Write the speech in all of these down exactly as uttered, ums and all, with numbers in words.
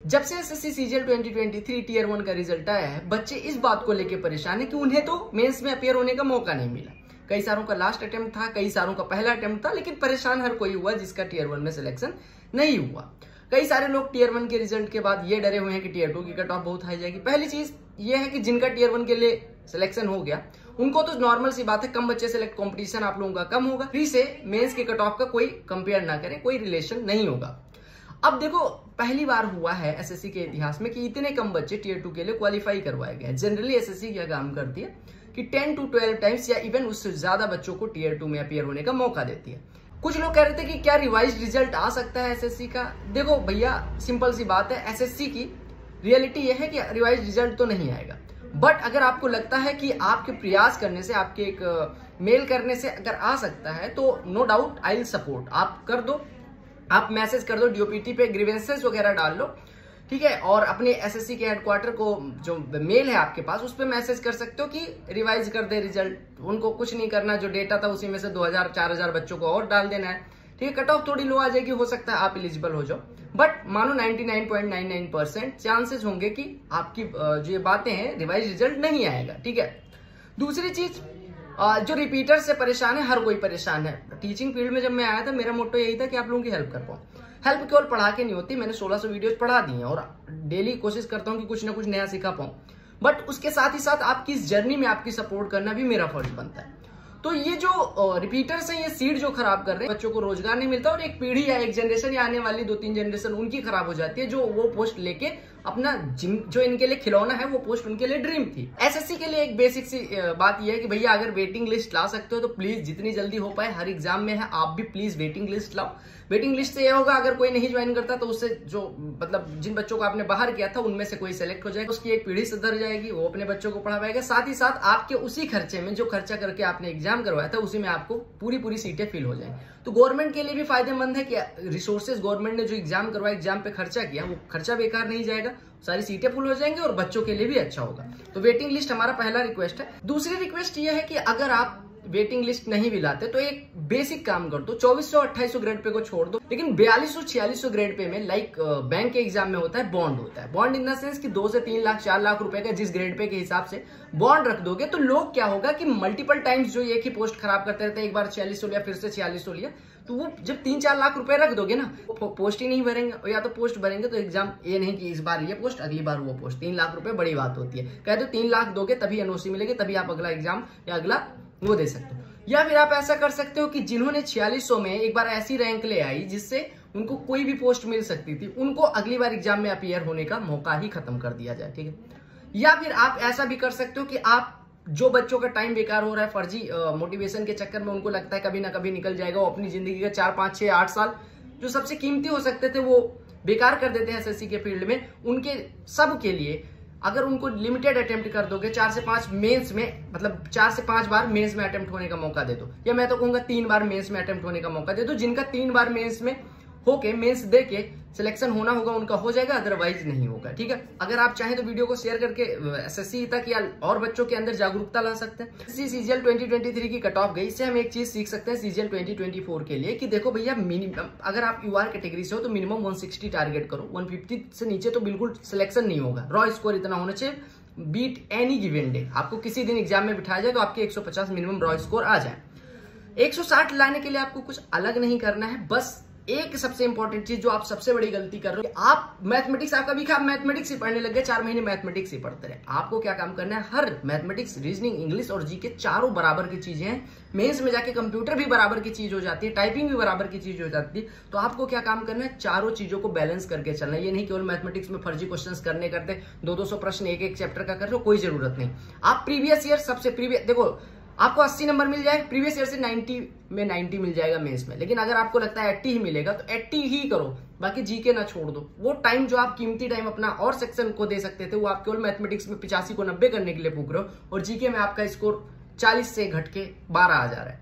जब से SSC CGL twenty twenty three tier one का रिजल्ट आया है, बच्चे इस बात को लेकर परेशान है कि उन्हें तो मेंस में अपियर होने का मौका नहीं मिला। कई सारों का लास्ट अटेम्प्ट था, कई सारों का पहला अटेम्प्ट था, लेकिन परेशान हर कोई हुआ जिसका टीयर वन में सिलेक्शन नहीं हुआ। कई सारे लोग टीयर वन के रिजल्ट के बाद ये डरे हुए हैं कि टीयर टू की कट ऑफ बहुत हाई जाएगी। पहली चीज ये है कि जिनका टीयर वन के लिए सिलेक्शन हो गया उनको तो नॉर्मल सी बात है, कम बच्चे सेलेक्ट, कंपटीशन आप लोगों का कम होगा, फ्री से मेंस के कट ऑफ का कोई कंपेयर ना करें, कोई रिलेशन नहीं होगा। अब देखो, पहली बार हुआ है एसएससी के इतिहास में कि इतने कम बच्चे टीयर टू के लिए क्वालिफाई करवाए गए। जनरली एसएससी क्या काम करती है कि टेन टू ट्वेल्व टाइम्स या इवन उससे ज्यादा बच्चों को टीयर टू में अपियर होने का मौका देती है। कुछ लोग कह रहे थे कि क्या रिवाइज रिजल्ट आ सकता है एसएससी का। देखो भैया, सिंपल सी बात है, एसएससी की रियलिटी यह है कि रिवाइज रिजल्ट तो नहीं आएगा, बट अगर आपको लगता है कि आपके प्रयास करने से, आपके एक मेल करने से अगर आ सकता है तो no doubt I will support. आप कर दो, आप मैसेज कर दो, डीओपीटी पे ग्रीवेंसेस वगैरह डाल लो, ठीक है, और अपने एसएससी के हेडक्वार्टर को जो मेल है आपके पास उस पर मैसेज कर सकते हो कि रिवाइज कर दे रिजल्ट। उनको कुछ नहीं करना, जो डेटा था उसी में से दो हजार चार हजार बच्चों को और डाल देना है, ठीक है। कट ऑफ थोड़ी लो आ जाएगी, हो सकता है आप एलिजिबल हो जाओ, बट मानो ninety nine point nine nine percent chances होंगे कि आपकी जो ये बातें हैं रिवाइज रिजल्ट नहीं आएगा, ठीक है। दूसरी चीज, जो रिपीटर से परेशान है, हर कोई परेशान है। टीचिंग फील्ड में जब मैं आया था मेरा मोटो यही था कि आप लोगों की हेल्प कर पाऊं। हेल्प केवल पढ़ा के नहीं होती, मैंने सोलह सौ वीडियोस पढ़ा दी हैं और डेली कोशिश करता हूं कि कुछ ना कुछ नया सिखा पाऊं, बट उसके साथ ही साथ आपकी इस जर्नी में आपकी सपोर्ट करना भी मेरा फर्ज बनता है। तो ये जो रिपीटर्स हैं, ये सीड जो खराब कर रहे हैं, बच्चों को रोजगार नहीं मिलता और एक पीढ़ी या एक जनरेशन या आने वाली दो तीन जनरेशन उनकी खराब हो जाती है, जो वो पोस्ट लेके अपना जो इनके लिए खिलौना है वो पोस्ट उनके लिए ड्रीम थी। एसएससी के लिए एक बेसिक सी बात यह है कि भैया अगर वेटिंग लिस्ट ला सकते हो तो प्लीज जितनी जल्दी हो पाए, हर एग्जाम में है, आप भी प्लीज वेटिंग लिस्ट लाओ। वेटिंग लिस्ट से यह होगा अगर कोई नहीं ज्वाइन करता तो उससे जो मतलब जिन बच्चों को आपने बाहर किया था उनमें से कोई सेलेक्ट हो जाएगा, उसकी एक पीढ़ी सुधर जाएगी, वो अपने बच्चों को पढ़ा पाएगा। साथ ही साथ आपके उसी खर्चे में जो खर्चा करके आपने एग्जाम करवाया था उसी में आपको पूरी पूरी सीटें फिल हो जाएंगी। तो गवर्नमेंट के लिए भी फायदेमंद है कि रिसोर्सेज गवर्नमेंट ने जो एग्जाम करवाया, एग्जाम पे खर्चा किया, वो खर्चा बेकार नहीं जाएगा, सारी सीटें फुल हो जाएंगी और बच्चों के लिए भी अच्छा होगा। तो वेटिंग लिस्ट हमारा पहला रिक्वेस्ट है। दूसरी रिक्वेस्ट ये है कि अगर आप वेटिंग लिस्ट नहीं भी लाते तो एक बेसिक काम कर दो, चौबीस सौ अट्ठाईस सौ ग्रेड पे को छोड़ दो, लेकिन बयालीस सौ छियालीस सौ ग्रेड पे में लाइक बैंक के एग्जाम में होता है बॉन्ड होता है। बॉन्ड इन द सेंस कि दो से तीन लाख चार लाख रुपए का जिस ग्रेड पे के हिसाब से बॉन्ड रख दोगे तो लोग क्या होगा कि मल्टीपल टाइम्स जो एक ही पोस्ट खराब करते रहते हैं, एक बार छियालीस सौ लिया फिर से छियालीस सौ लिया, तो वो जब तीन चार लाख रुपए रख दोगे ना, वो पोस्ट ही नहीं भरेंगे, या तो पोस्ट भरेंगे तो एग्जाम ये नहीं कि इस बार ये पोस्ट अगली बार वो पोस्ट। तीन लाख रुपए बड़ी बात होती है, कह दो तीन लाख दोगे तभी एनओसी मिलेगी, तभी आप अगला एग्जाम या अगला वो दे सकते हो। या फिर आप ऐसा कर सकते हो कि जिन्होंने छियालीस सौ में एक बार ऐसी रैंक ले आई जिससे उनको कोई भी पोस्ट मिल सकती थी, उनको अगली बार एग्जाम में अपीयर होने का मौका ही खत्म कर दिया जाए, ठीक है। या फिर आप ऐसा भी कर सकते हो कि आप जो बच्चों का टाइम बेकार हो रहा है फर्जी मोटिवेशन के चक्कर में, उनको लगता है कभी ना कभी निकल जाएगा, वो अपनी जिंदगी का चार पांच छह आठ साल जो सबसे कीमती हो सकते थे वो बेकार कर देते हैं एसएससी के फील्ड में। उनके सब के लिए अगर उनको लिमिटेड अटेम्प्ट कर दोगे, चार से पांच मेंस में, मतलब चार से पांच बार मेंस में अटेम्प्ट होने का मौका दे दो, या मैं तो कहूंगा तीन बार मेंस में अटेम्प्ट होने का मौका दे दो। जिनका तीन बार मेंस में होके मेंस दे के सिलेक्शन होना होगा उनका हो जाएगा, अदरवाइज नहीं होगा, ठीक है। अगर आप चाहें तो वीडियो को शेयर करके एसएससी तक या और बच्चों के अंदर जागरूकता ला सकते हैं। SSC CGL twenty twenty three की कट ऑफ गई, इससे हम एक चीज सीख सकते हैं सीजीएल ट्वेंटी ट्वेंटी फोर के लिए कि देखो भैया, मिनिमम अगर आप यूआर कैटेगरी से हो तो मिनिमम वन सिक्सटी टारगेट करो, वन फिफ्टी से नीचे तो बिल्कुल सिलेक्शन नहीं होगा। रॉ स्कोर इतना होना चाहिए, बीट एनी गिवन डे, आपको किसी दिन एग्जाम में बिठाया जाए तो आपके एक सौ पचास मिनिमम रॉ स्कोर आ जाए। एक सौ साठ लाने के लिए आपको कुछ अलग नहीं करना है, बस एक सबसे इंपॉर्टेंट चीज जो आप सबसे बड़ी गलती कर रहे हो, आप मैथमेटिक्स, आपका भी आप मैथमेटिक्स ही पढ़ने लग गए, चार महीने मैथमेटिक्स ही पढ़ते रहे। आपको क्या काम करना है, हर मैथमेटिक्स, रीजनिंग, इंग्लिश और जीके चारों बराबर की चीजें हैं। मेंस में जाके कंप्यूटर भी बराबर की चीज हो जाती है, टाइपिंग भी बराबर की चीज हो जाती है। तो आपको क्या काम करना है, चारों चीजों को बैलेंस करके चलना है। ये नहीं केवल मैथमेटिक्स में फर्जी क्वेश्चंस करने करते दो दो सौ प्रश्न एक एक चैप्टर का कर रहे हो, कोई जरूरत नहीं। आप प्रीवियस ईयर सबसे प्रीवियस देखो, आपको अस्सी नंबर मिल जाए प्रीवियस ईयर से, नब्बे में नब्बे मिल जाएगा मेंस में, लेकिन अगर आपको लगता है अस्सी ही मिलेगा तो अस्सी ही करो, बाकी जीके ना छोड़ दो। वो टाइम जो आप कीमती टाइम अपना और सेक्शन को दे सकते थे, वो आप केवल मैथमेटिक्स में पिचासी को नब्बे करने के लिए फूक रहे हो, और जीके में आपका स्कोर चालीस से घट के बारह आ जा रहा है।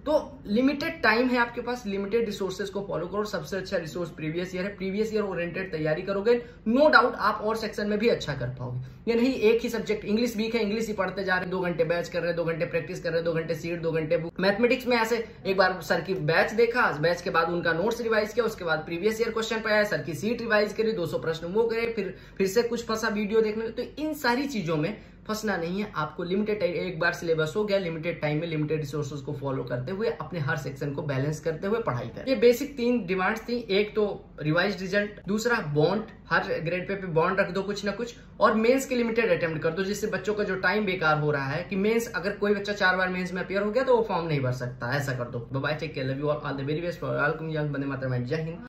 तो लिमिटेड टाइम है आपके पास, लिमिटेड रिसोर्सेज को फॉलो करो। सबसे अच्छा रिसोर्स प्रीवियस ईयर है, प्रीवियस ईयर ओरिएंटेड तैयारी करोगे, नो डाउट आप और सेक्शन में भी अच्छा कर पाओगे। ये नहीं एक ही सब्जेक्ट, इंग्लिश वीक है, इंग्लिश ही पढ़ते जा रहे, दो घंटे बैच कर रहे, दो घंटे प्रैक्टिस कर रहे, दो घंटे सीट, दो घंटे बुक। मैथमेटिक्स में ऐसे एक बार सर की बैच देखा, बैच के बाद उनका नोट्स रिवाइज किया, उसके बाद प्रीवियस ईयर क्वेश्चन पे आया, सर की सीट रिवाइज करी, दो सौ प्रश्न वो करे, फिर फिर से कुछ फंसा वीडियो देखने। तो इन सारी चीजों में फंसना नहीं है आपको। लिमिटेड एक बार सिलेबस हो गया, लिमिटेड टाइम में लिमिटेड रिसोर्सेज को फॉलो करते हुए अपने हर सेक्शन को बैलेंस करते हुए पढ़ाई करें। ये बेसिक तीन डिमांड्स थी, एक तो रिवाइज रिजल्ट, दूसरा बॉन्ड, हर ग्रेड पे, पे बॉन्ड रख दो कुछ ना कुछ, और मेंस के लिमिटेड अटेम्प्ट कर दो, जिससे बच्चों का जो टाइम बेकार हो रहा है कि मेंस अगर कोई बच्चा चार बार मेंस में अपियर हो गया तो वो फॉर्म नहीं भर सकता, ऐसा कर दो। Bye, take care, love you all, all the very best for all. Vande Mataram, जय हिंद।